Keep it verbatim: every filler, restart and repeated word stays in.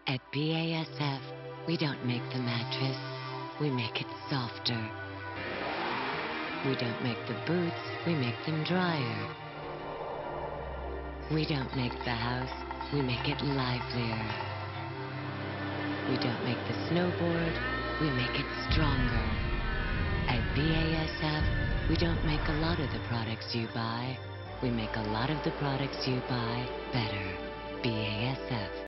At B A S F, we don't make the mattress, we make it softer. We don't make the boots, we make them drier. We don't make the house, we make it livelier. We don't make the snowboard, we make it stronger. At B A S F, we don't make a lot of the products you buy, we make a lot of the products you buy better. B A S F.